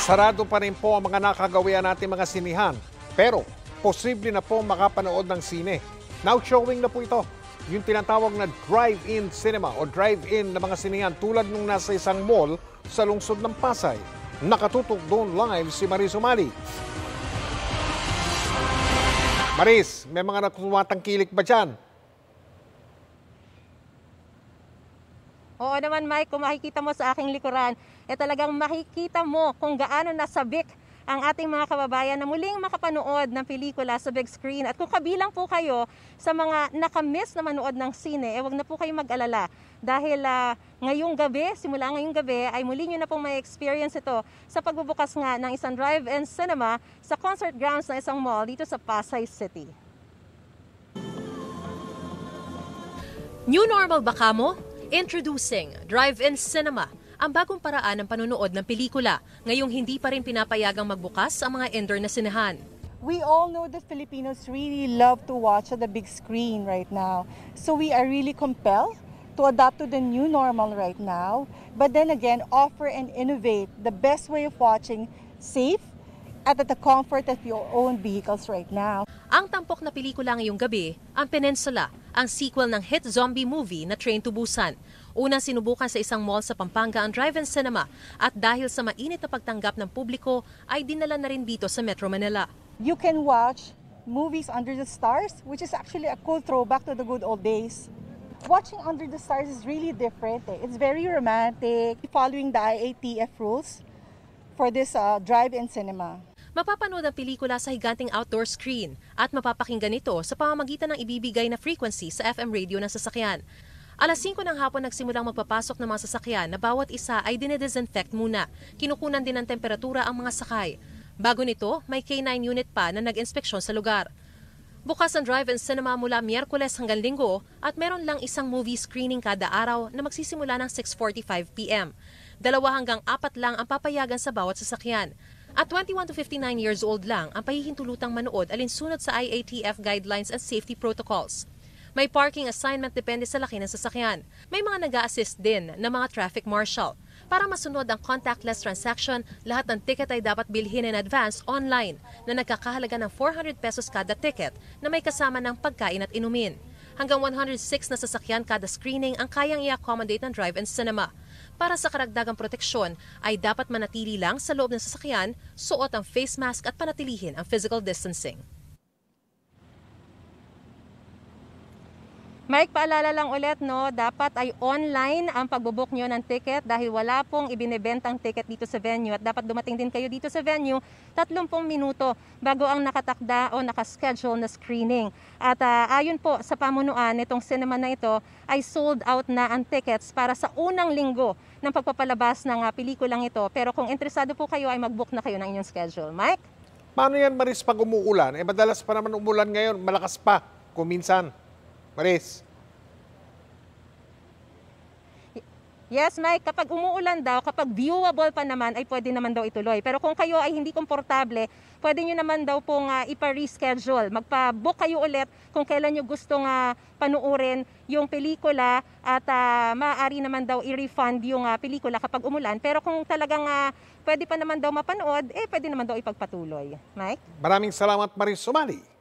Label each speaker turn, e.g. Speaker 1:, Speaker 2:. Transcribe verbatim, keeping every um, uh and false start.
Speaker 1: Sarado pa rin po ang mga nakagawian natin mga sinihan, pero posible na po makapanood ng sine. Now showing na po ito, yung tinatawag na drive-in cinema o drive-in na mga sinihan tulad nung nasa isang mall sa lungsod ng Pasay. Nakatutok doon live si Maris Umali. Maris, may mga tumatangkilik ba dyan?
Speaker 2: Oo naman, Mike, kung makikita mo sa aking likuran, eh talagang makikita mo kung gaano nasabik ang ating mga kababayan na muling makapanood ng pelikula sa big screen. At kung kabilang po kayo sa mga nakamiss na manood ng sine, eh wag na po kayo mag-alala. Dahil uh, ngayong gabi, simula ngayong gabi, ay muli nyo na pong may experience ito sa pagbubukas nga ng isang drive-in cinema sa concert grounds ng isang mall dito sa Pasay City.
Speaker 3: New normal ba kamo? Introducing Drive-in Cinema, ang bagong paraan ng panunood ng pelikula. Ngayong hindi pa rin pinapayagang magbukas ang mga indoor na sinehan.
Speaker 4: We all know that Filipinos really love to watch at the big screen right now. So we are really compelled to adapt to the new normal right now. But then again, offer and innovate the best way of watching safe at at the comfort of your own vehicles right now.
Speaker 3: Ang tampok na pelikula ngayong gabi, ang Peninsula, ang sequel ng hit zombie movie na Train to Busan. Unang sinubukan sa isang mall sa Pampanga ang drive-in cinema at dahil sa mainit na pagtanggap ng publiko ay dinala na rin dito sa Metro Manila.
Speaker 4: You can watch movies under the stars, which is actually a cool throwback to the good old days. Watching under the stars is really different. Eh. It's very romantic, following the I A T F rules for this uh, drive-in cinema.
Speaker 3: Mapapanood ang pelikula sa higanting outdoor screen at mapapakinggan ito sa pamamagitan ng ibibigay na frequency sa F M radio ng sasakyan. Alas singko ng hapon nagsimulang magpapasok ng mga sasakyan na bawat isa ay dinidisinfect muna. Kinukunan din ng temperatura ang mga sakay. Bago nito, may K nine unit pa na nag-inspeksyon sa lugar. Bukas ang drive-in cinema mula Miyerkules hanggang Linggo at meron lang isang movie screening kada araw na magsisimula ng six forty-five p m Dalawa hanggang apat lang ang papayagan sa bawat sasakyan. At twenty-one to fifty-nine years old lang ang pahihintulutang manood alinsunod sa I A T F guidelines and safety protocols. May parking assignment depende sa laki ng sasakyan. May mga nag-a-assist din ng mga traffic marshal. Para masunod ang contactless transaction, lahat ng ticket ay dapat bilhin in advance online na nagkakahalaga ng four hundred pesos kada ticket na may kasama ng pagkain at inumin. Hanggang one hundred six na sasakyan kada screening ang kayang i-accommodate ng drive-in cinema. Para sa karagdagang proteksyon ay dapat manatili lang sa loob ng sasakyan, suot ang face mask at panatilihin ang physical distancing.
Speaker 2: Mike, paalala lang ulit, no, dapat ay online ang pagbubook nyo ng ticket dahil wala pong ibinebentang ticket dito sa venue at dapat dumating din kayo dito sa venue thirty minuto bago ang nakatakda o nakaschedule na screening. At uh, ayon po sa pamunuan nitong cinema na ito ay sold out na ang tickets para sa unang linggo ng pagpapalabas ng uh, pelikulang ito. Pero kung interesado po kayo ay mag-book na kayo ng inyong schedule. Mike?
Speaker 1: Paano yan, Maris, pag umuulan? Eh, madalas pa naman umulan ngayon, malakas pa kung minsan. Maris?
Speaker 2: Yes, Mike, kapag umuulan daw, kapag viewable pa naman, ay pwede naman daw ituloy. Pero kung kayo ay hindi komportable, pwede nyo naman daw pong uh, ipa-reschedule. Magpa-book kayo ulit kung kailan nyo gustong uh, panuorin yung pelikula at uh, maaari naman daw i-refund yung uh, pelikula kapag umulan. Pero kung talagang uh, pwede pa naman daw mapanood, eh pwede naman daw ipagpatuloy. Mike?
Speaker 1: Maraming salamat, Maris Umali.